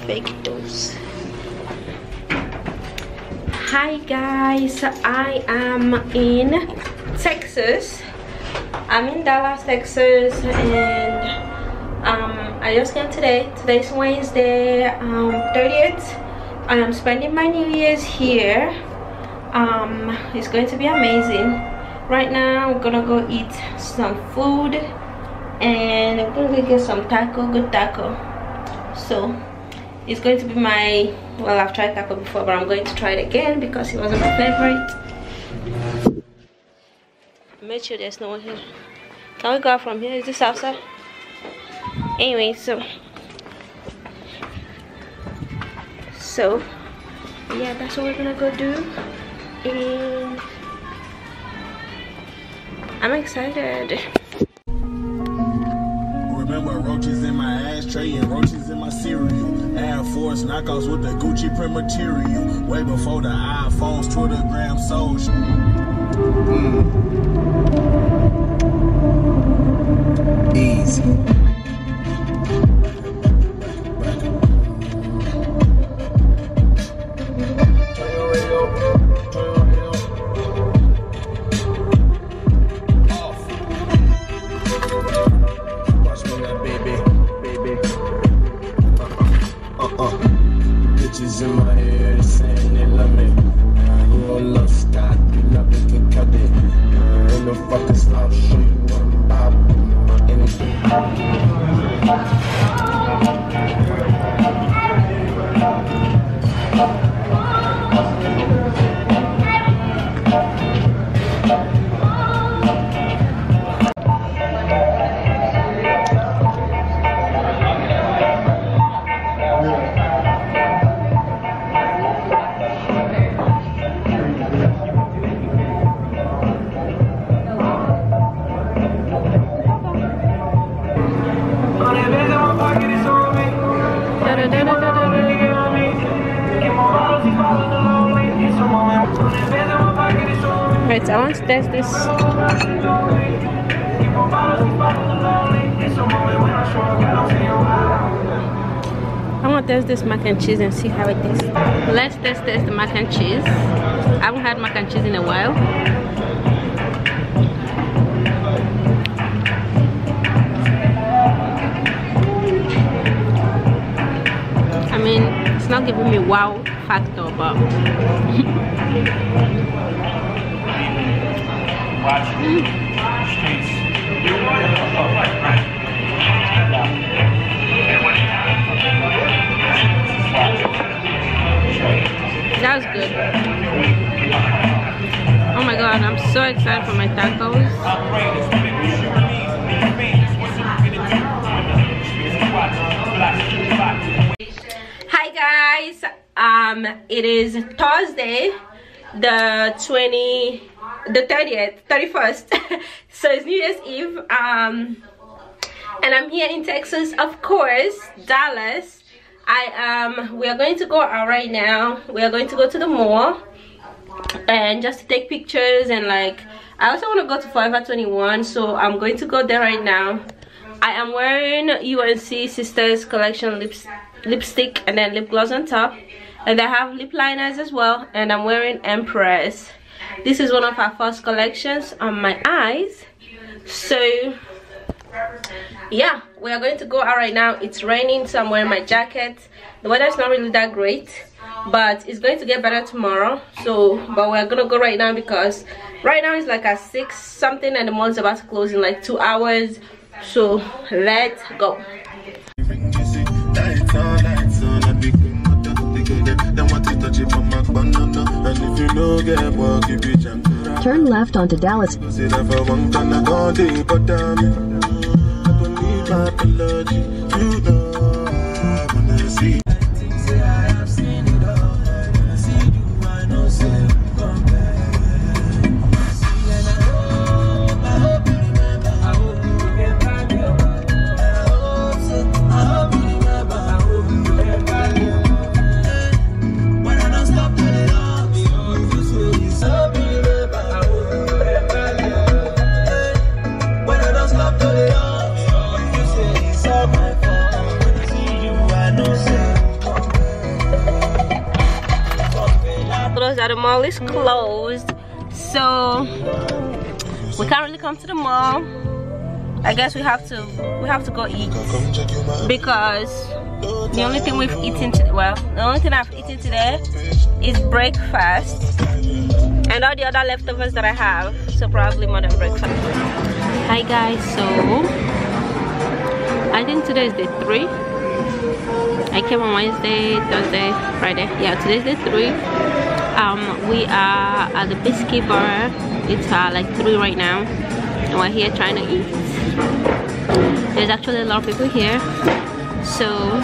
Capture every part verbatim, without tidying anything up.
fake those. Hi guys, I am in Texas. I'm in Dallas, Texas, and um, I just came today. Today's Wednesday, um, thirtieth. I am spending my New Year's here. Um, it's going to be amazing. Right now, I'm gonna go eat some food, and I'm gonna go get some taco, good taco. So it's going to be my, well, I've tried taco before, but I'm going to try it again because it wasn't my favorite. Make sure there's no one here. Can we go out from here? Is this outside? Anyway, so so yeah, that's what we're gonna go do, and I'm excited. Remember roaches in my ashtray and roaches in my cereal. Air Force knockoffs with the Gucci print material. Way before the iPhones, Twitter, gram, social. Mm. Easy. Bitches in my head saying they love me. You don't love Scott, you love it, can cut it. Ain't no fucking stop, show you what I'm about. My energy. Right, I want to test this. I want to test this mac and cheese and see how it is. Let's test test the mac and cheese. I haven't had mac and cheese in a while. I mean, it's not giving me wow factor, but mm. That was good. Oh my god, I'm so excited for my tacos. Hi guys, um it is Thursday, the twenty the thirtieth thirty-first. So it's New Year's Eve, um and I'm here in Texas, of course, Dallas. I um we are going to go out right now. We are going to go to the mall and just to take pictures, and like I also want to go to Forever twenty-one, so I'm going to go there right now. I am wearing U N C Sisters collection lips lipstick and then lip gloss on top, and they have lip liners as well, and I'm wearing Empress. This is one of our first collections on my eyes. So yeah, we are going to go out right now. It's raining, so I'm wearing my jacket. The weather is not really that great, but it's going to get better tomorrow. So but we're gonna go right now because right now it's like at six something and the mall is about to close in like two hours. So let's go. Turn left onto Dallas. My fault. See you, I know. that the mall is closed, so we can't really come to the mall. I guess we have to we have to go eat, because the only thing we've eaten today, well, the only thing I've eaten today is breakfast and all the other leftovers that I have, so probably more than breakfast. Hi guys, so I think today is day three. I came on Wednesday, Thursday, Friday. Yeah, today's day three. Um, we are at the Biscuit Bar. It's uh, like three right now, and we're here trying to eat. There's actually a lot of people here, so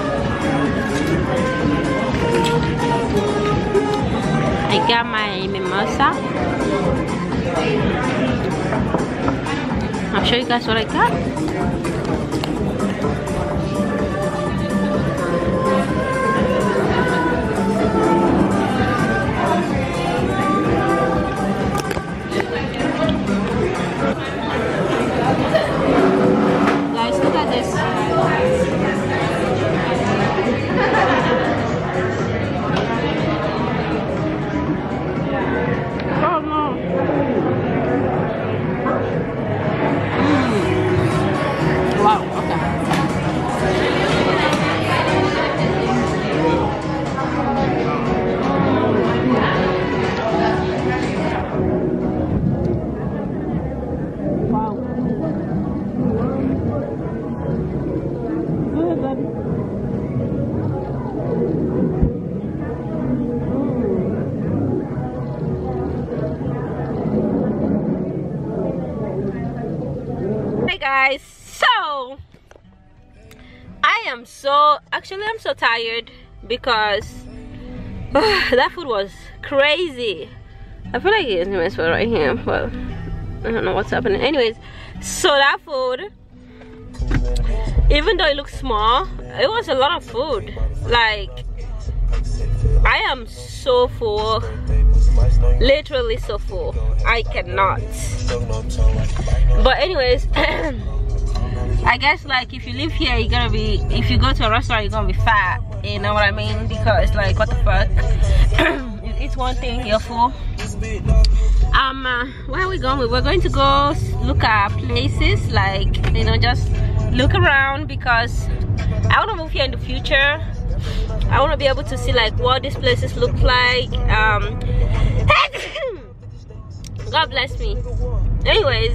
I got my mimosa. I'll show you guys what I got. Guys, look at this. Oh no. Mm. Wow, okay. Guys, so I am so actually I'm so tired because uh, that food was crazy. I feel like it's nice food right here, but I don't know what's happening. Anyways, so that food, even though it looks small, it was a lot of food. Like, I am so full, literally so full. I cannot. But anyways, I guess like if you live here, you're gonna be, if you go to a restaurant, you're gonna be fat, you know what I mean? Because like, what the fuck. You eat one thing, you're full. Um uh, where are we going? We're going to go look at places, like, you know, just look around, because I want to move here in the future. I want to be able to see like what these places look like. um God bless me. Anyways,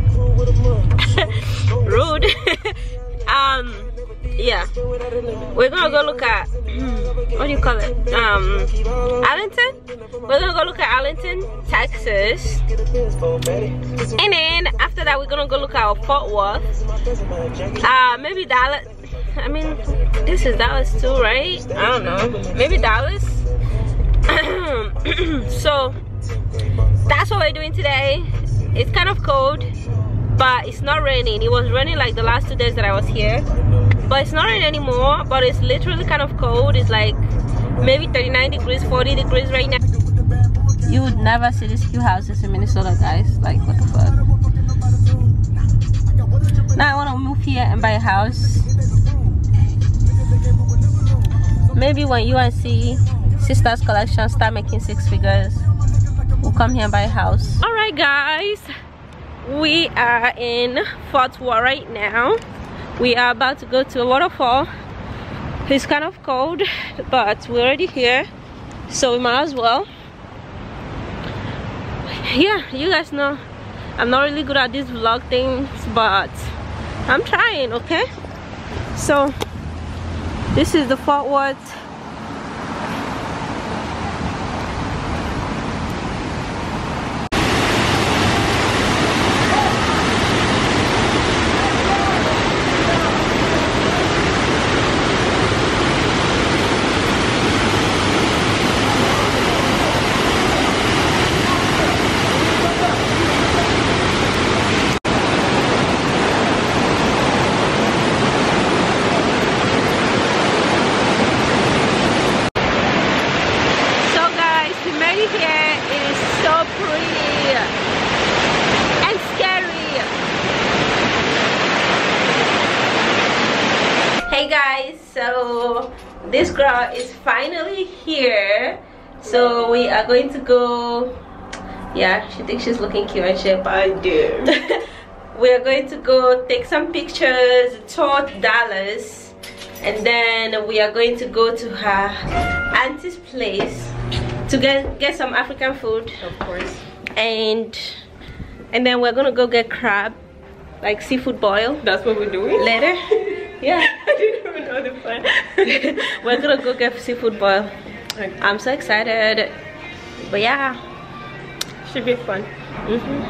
rude. um yeah, we're gonna go look at what do you call it, um Arlington. We're gonna go look at Arlington, Texas, and then after that we're gonna go look at Fort Worth, uh maybe Dallas. I mean, this is Dallas too, right? I don't know, maybe Dallas. So that's what we're doing today. It's kind of cold, but it's not raining. It was raining like the last two days that I was here, but it's not raining anymore. But it's literally kind of cold. It's like maybe thirty-nine degrees, forty degrees right now. You would never see these few houses in Minnesota, guys. Like, what the fuck. Now I want to move here and buy a house. Maybe when U N C Sisters Collection start making six figures, we'll come here and buy a house. All right guys, we are in Fort Worth right now. We are about to go to a waterfall. It's kind of cold, but we're already here, so we might as well. Yeah, you guys know I'm not really good at these vlog things, but I'm trying, okay? So this is the Fort Worth. Hey guys, so this girl is finally here. So we are going to go. Yeah, she thinks she's looking cute and shit. I do. We are going to go take some pictures, tour Dallas, and then we are going to go to her auntie's place to get get some African food, Of course. and and then we're gonna go get crab, like seafood boil That's what we're doing? later. Yeah. I didn't even know the plan. We're gonna go get seafood boil. Okay. I'm so excited, but yeah. Should be fun. Mm-hmm.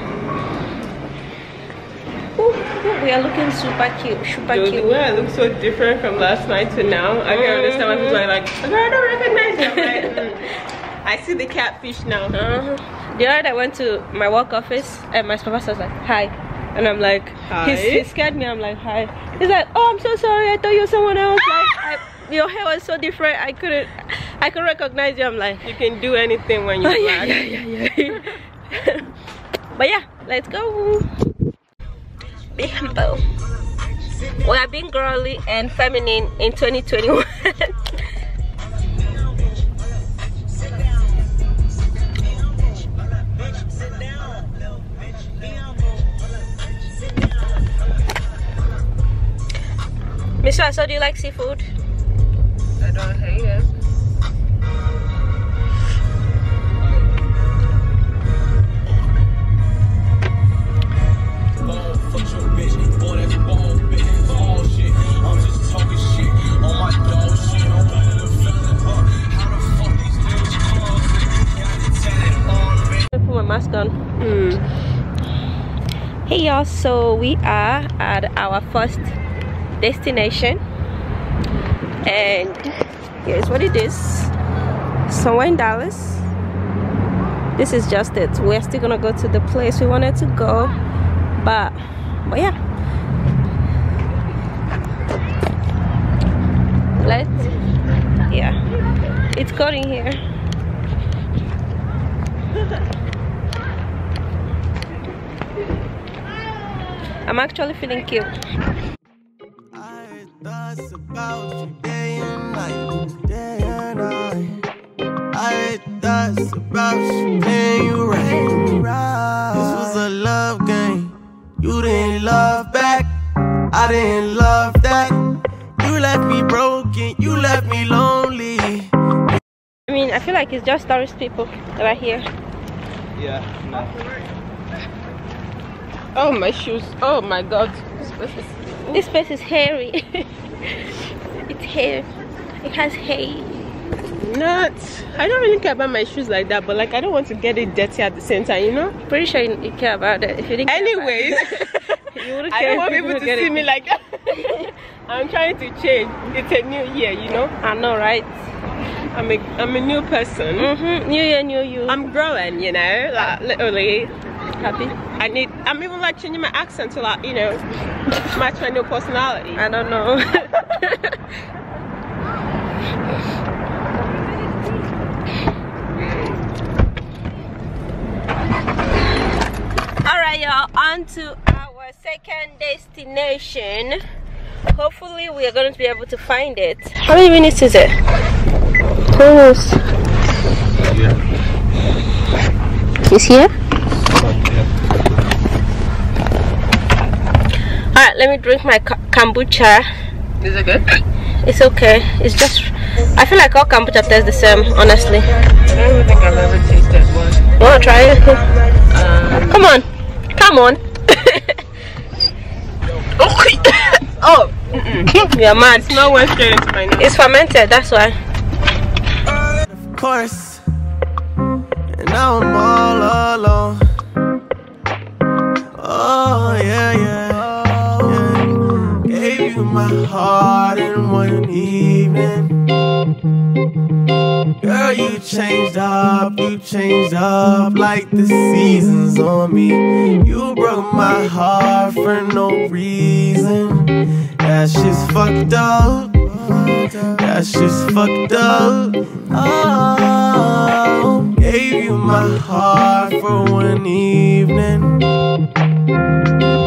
Ooh, ooh, we are looking super cute, super Dude, cute. the way I look so different from last night to now, I can understand why people are like, "Girl, I don't recognize you." I'm like, mm. I see the catfish now. Uh-huh. The other day I went to my work office and my supervisor was like, hi. And I'm like, Hi. He, he scared me. I'm like, hi. He's like, oh, I'm so sorry. I thought you were someone else. Like, I, your hair was so different. I couldn't, I couldn't recognize you. I'm like, You can do anything when you're oh, yeah, black. yeah, yeah, yeah. But yeah, let's go. Be humble. We are being girly and feminine in twenty twenty-one. Mister, so do you like seafood? I don't hate it. Put my mask on. Mm. Hey y'all, so we are at our first destination, and here's what it is. Somewhere in Dallas. This is just it. We're still gonna go to the place we wanted to go, but but yeah, let's yeah, it's cold in here. I'm actually feeling cute. I heard thoughts about you day and night, day and night. I heard thoughts about you, and you right. This was a love game. You didn't love back. I didn't love that. You left me broken. You left me lonely. I mean, I feel like it's just tourist people that are here. Yeah. No. Oh, my shoes. Oh my god. This place is... This place is hairy. It's hair. It has hay. Not. I don't really care about my shoes like that, but like I don't want to get it dirty at the same time, you know? Pretty sure you, you care about it. If you didn't care Anyways, about it, you wouldn't I care don't want if people to get see it. me like that. I'm trying to change. It's a new year, you know? I know, right? I'm a, I'm a new person. Mm-hmm. New year, new you. I'm growing, you know? Like, literally. happy. I need, I'm even like changing my accent to like, you know, match my new personality. I don't know. Alright y'all, on to our second destination. Hopefully we are going to be able to find it. How many minutes is it? Almost. Is here? Alright, let me drink my kombucha. Is it good? It's okay. It's just, I feel like all kombucha tastes the same, honestly. I don't even think I've ever tasted one. You wanna try it? Um, Come on, come on. oh, mm-mm. You're mad. It's not went straight into my nose. It's fermented, that's why. Of course, and now I'm all alone. Oh yeah, yeah, yeah. Gave you my heart in one evening. Girl, you changed up, you changed up like the seasons on me. You broke my heart for no reason. That shit's fucked up. That shit's fucked up. Oh, gave you my heart for one evening.